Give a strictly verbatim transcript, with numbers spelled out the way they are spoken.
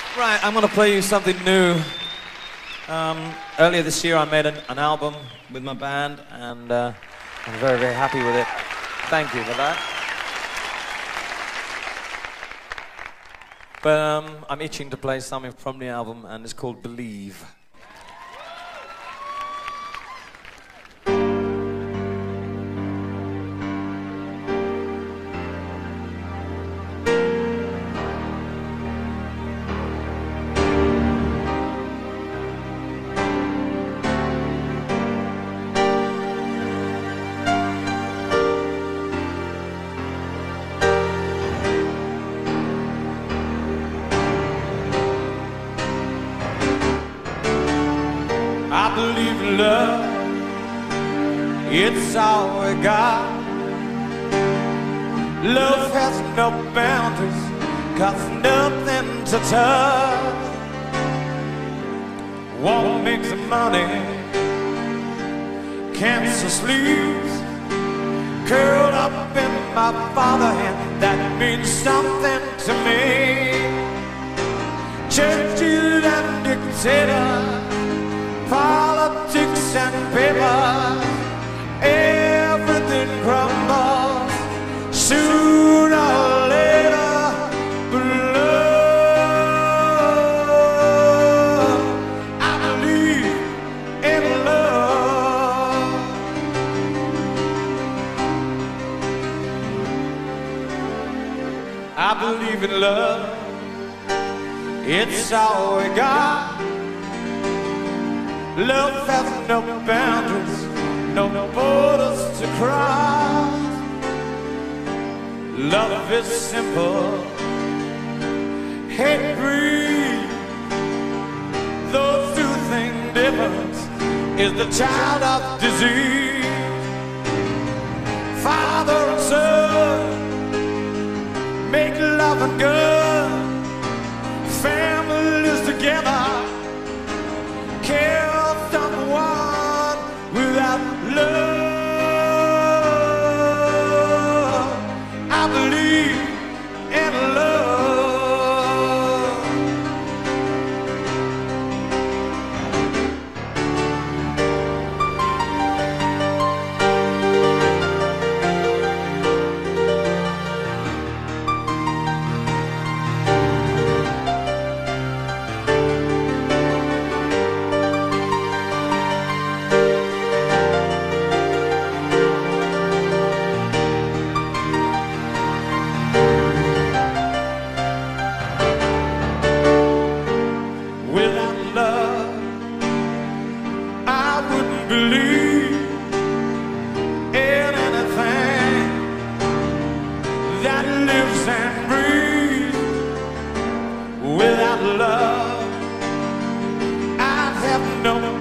Right, I'm going to play you something new. Um, earlier this year I made an, an album with my band, and uh, I'm very, very happy with it. Thank you for that. But um, I'm itching to play something from the album, and it's called Believe. I believe in love, it's all we got. Love has no boundaries, costs nothing to touch. Won't make some money, cancer sleeps, curled up in my father hand, that means something to me. Churchill and dictator, politics and papers, everything crumbles sooner or later. But love, I believe in love. I believe in love, it's all we got. Love has no boundaries, no borders to cross. Love is simple, hate breeds. Those two things different is the child of disease. Father and son make love and good, families together, care someone without love. I believe in love. Believe in anything that lives and breathes. Without love, I have no